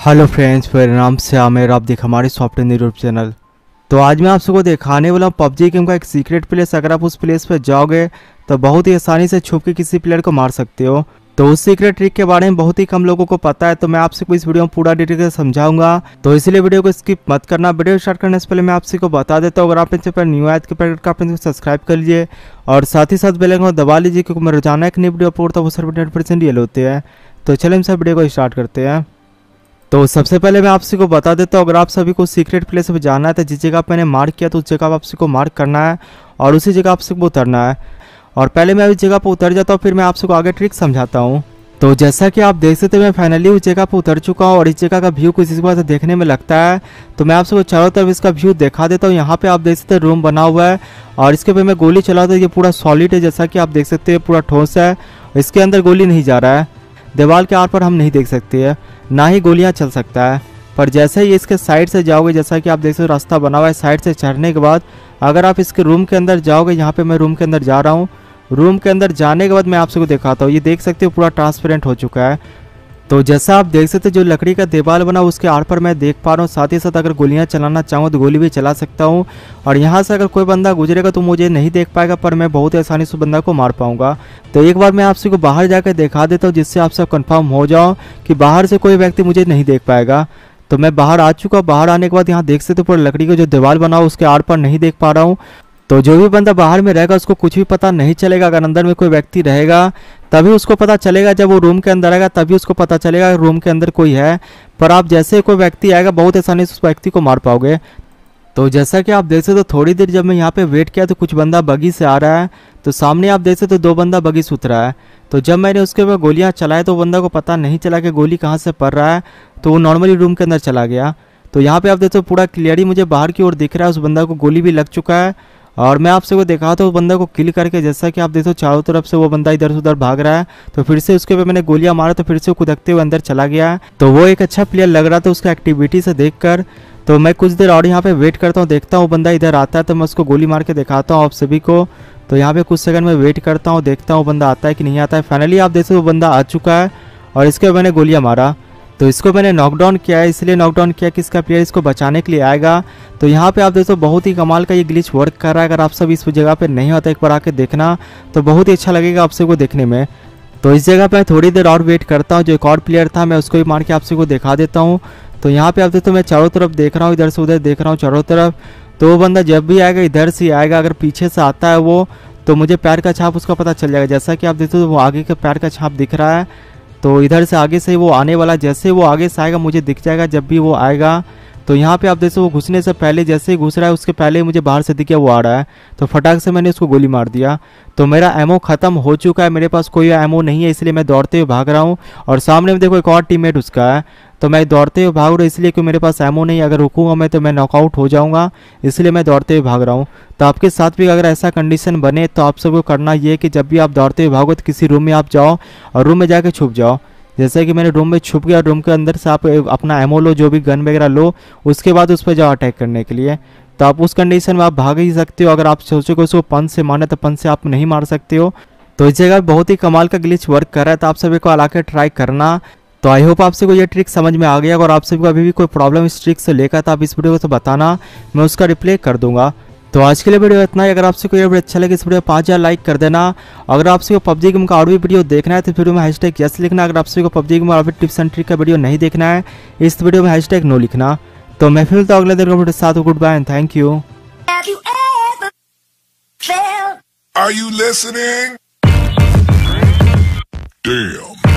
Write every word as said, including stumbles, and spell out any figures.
Hello friends, मेरा नाम से आमिर, आप देख हमारे सॉफ्टवेयर यूट्यूब चैनल। तो आज मैं आप सबको दिखाने वाला हूँ पबजी गेम का एक सीक्रेट प्लेस। अगर आप उस प्लेस पर जाओगे तो बहुत ही आसानी से छुप के किसी प्लेयर को मार सकते हो। तो उस सीक्रेट ट्रिक के बारे में बहुत ही कम लोगों को पता है, तो मैं आपसे इस वीडियो में पूरा डिटेल से समझाऊंगा। तो इसलिए वीडियो को स्किप मत करना। वीडियो स्टार्ट करने से पहले मैं आपसे को बता देता हूँ, अगर आप इनसे पर न्यू आए तो आपने सब्सक्राइब कर लीजिए और साथ ही साथ बेल आइकन को दबा लीजिए, क्योंकि मैं रोजाना एक नई वीडियो अपलोड करता हूँ, वो सर हंड्रेड परसेंट रियल होते हैं। तो चलिए हम सब वीडियो को स्टार्ट करते हैं। तो सबसे पहले मैं आपसे को बता देता हूँ, अगर आप सभी को सीक्रेट प्लेस पे जाना है तो जिस जगह मैंने मार्क किया तो उस जगह आपसे को मार्क करना है और उसी जगह आपसे को उतरना है। और पहले मैं इस जगह पर उतर जाता हूँ, फिर मैं आपसे को आगे ट्रिक समझाता हूँ। तो जैसा कि आप देख सकते हैं, मैं फाइनली उस जगह पर उतर चुका हूँ और इस जगह का व्यू कुछ इस बार से देखने में लगता है। तो मैं आपसे चारों तरफ इसका व्यू दिखा देता हूँ। यहाँ पे आप देख सकते हैं रूम बना हुआ है और इसके ऊपर मैं गोली चलाता हूँ, ये पूरा सॉलिड है, जैसा कि आप देख सकते हैं पूरा ठोस है। इसके अंदर गोली नहीं जा रहा है, दीवार के आर पर हम नहीं देख सकते हैं, ना ही गोलियाँ चल सकता है। पर जैसे ही इसके साइड से जाओगे, जैसा कि आप देख सकते हो रास्ता बना हुआ है, साइड से चढ़ने के बाद अगर आप इसके रूम के अंदर जाओगे, यहाँ पे मैं रूम के अंदर जा रहा हूँ। रूम के अंदर जाने के बाद मैं आपसे को दिखाता हूँ, ये देख सकते हो पूरा ट्रांसपेरेंट हो चुका है। तो जैसा आप देख सकते हो, जो लकड़ी का दीवार बना उसके आर पर मैं देख पा रहा हूँ। साथ ही साथ अगर गोलियाँ चलाना चाहूँ तो गोली भी चला सकता हूँ और यहाँ से अगर कोई बंदा गुजरेगा तो मुझे नहीं देख पाएगा, पर मैं बहुत ही आसानी से बंदा को मार पाऊंगा। तो एक बार मैं आपसे को बाहर जाकर दिखा देता हूँ, जिससे आप सब कंफर्म हो जाओ कि बाहर से कोई व्यक्ति मुझे नहीं देख पाएगा। तो मैं बाहर आ चुका हूँ। बाहर आने के बाद यहाँ देख सकते हो पूरा लकड़ी का जो दीवार बना हो उसके आर पर नहीं देख पा रहा हूँ। तो जो भी बंदा बाहर में रहेगा उसको कुछ भी पता नहीं चलेगा। अगर अंदर में कोई व्यक्ति रहेगा तभी उसको पता चलेगा, जब वो रूम के अंदर आएगा तभी उसको पता चलेगा रूम के अंदर कोई है। पर आप जैसे कोई व्यक्ति आएगा बहुत आसानी से उस व्यक्ति को मार पाओगे। तो जैसा कि आप देख सकते हो, थोड़ी देर जब मैं यहाँ पे वेट किया तो कुछ बंदा बगी से आ रहा है। तो सामने आप देख सकते हो दो बंदा बगी से उतरा है। तो जब मैंने उसके ऊपर गोलियाँ चलाए तो बंदा को पता नहीं चला कि गोली कहाँ से पड़ रहा है, तो वो नॉर्मली रूम के अंदर चला गया। तो यहाँ पे आप देखते हो पूरा क्लियरली मुझे बाहर की ओर दिख रहा है, उस बंदा को गोली भी लग चुका है। और मैं आपसे को देखा था उस बंदा को किल करके, जैसा कि आप देखते हो चारों तरफ से वो बंदा इधर से उधर भाग रहा है। तो फिर से उसके ऊपर मैंने गोलियां मारा तो फिर से कुदकते हुए अंदर चला गया। तो वो एक अच्छा प्लेयर लग रहा था उसका एक्टिविटी से देखकर। तो मैं कुछ देर और यहाँ पे वेट करता हूँ, देखता हूँ बंदा इधर आता है तो मैं उसको गोली मार के दिखाता हूँ आप सभी को। तो यहाँ पे कुछ सेकंड में वेट करता हूँ, देखता हूँ बंदा आता है कि नहीं आता है। फाइनली आप देखते हो वो बंदा आ चुका है और इसके बाद मैंने गोलियाँ मारा। तो इसको मैंने नॉकडाउन किया है, इसलिए नॉकडाउन किया कि इसका प्लेयर इसको बचाने के लिए आएगा। तो यहाँ पे आप देखो बहुत ही कमाल का ये ग्लिच वर्क कर रहा है। अगर आप सब इस जगह पे नहीं होता एक बार आके देखना तो बहुत ही अच्छा लगेगा आप सबको देखने में। तो इस जगह पे थोड़ी देर और वेट करता हूँ, जो एक और प्लेयर था मैं उसको भी मार के आप सबको दिखा देता हूँ। तो यहाँ पे आप देखो मैं चारों तरफ देख रहा हूँ, इधर से उधर देख रहा हूँ चारों तरफ। तो वो बंदा जब भी आएगा इधर से आएगा, अगर पीछे से आता है वो तो मुझे पैर का छाप उसका पता चल जाएगा। जैसा कि आप देखते हो वो आगे का पैर का छाप दिख रहा है। तो इधर से आगे से वो आने वाला, जैसे वो आगे से आएगा मुझे दिख जाएगा जब भी वो आएगा। तो यहाँ पे आप देखो वो घुसने से पहले, जैसे ही घुस रहा है उसके पहले ही मुझे बाहर से दिख गया वो आ रहा है। तो फटाक से मैंने उसको गोली मार दिया। तो मेरा एमओ खत्म हो चुका है, मेरे पास कोई एमओ नहीं है, इसलिए मैं दौड़ते हुए भाग रहा हूँ। और सामने में देखो एक और टीममेट उसका है। तो मैं दौड़ते हुए भाग रहा हूँ इसलिए कि मेरे पास एमओ नहीं है, अगर रुकूंगा मैं तो मैं नॉकआउट हो जाऊंगा, इसलिए मैं दौड़ते हुए भाग रहा हूँ। तो आपके साथ भी अगर ऐसा कंडीशन बने तो आप सबको करना ये है कि जब भी आप दौड़ते हुए भागो तो किसी रूम में आप जाओ और रूम में जाके छुप जाओ। जैसे कि मैंने रूम में छुप गया, रूम के अंदर से आप अपना एमओ लो, जो भी गन वगैरह लो, उसके बाद उस पर जाओ अटैक करने के लिए। तो आप उस कंडीशन में आप भाग ही सकते हो। अगर आप सोचो कि उसको पंच से मारना तो पंच से आप नहीं मार सकते हो। तो इस जगह बहुत ही कमाल का ग्लिच वर्क कर रहा है, तो आप सभी को आके ट्राई करना। तो आई होप आप सबको ये ट्रिक समझ में आ गया। और आप सभी को अभी भी कोई प्रॉब्लम इस ट्रिक से लेकर तो आप इस वीडियो को तो बताना, मैं उसका रिप्लाई कर दूंगा। तो आज के लिए वीडियो इतना ही। अगर आपसे कोई वीडियो अच्छा लगे इस वीडियो पाँच हज़ार लाइक कर देना। अगर आपसे को पबजी गेम का और भी वीडियो देखना है तो वीडियो में हैशटैग यस लिखना। अगर आपसे को पबजी गेम और भी टिप्स एंड ट्रिक का वीडियो नहीं देखना है इस वीडियो में हैशटैग नो लिखना। तो मैं फिर तो अगले दिन वीडियो के साथ good bye and thank you. Are you listening? Damn.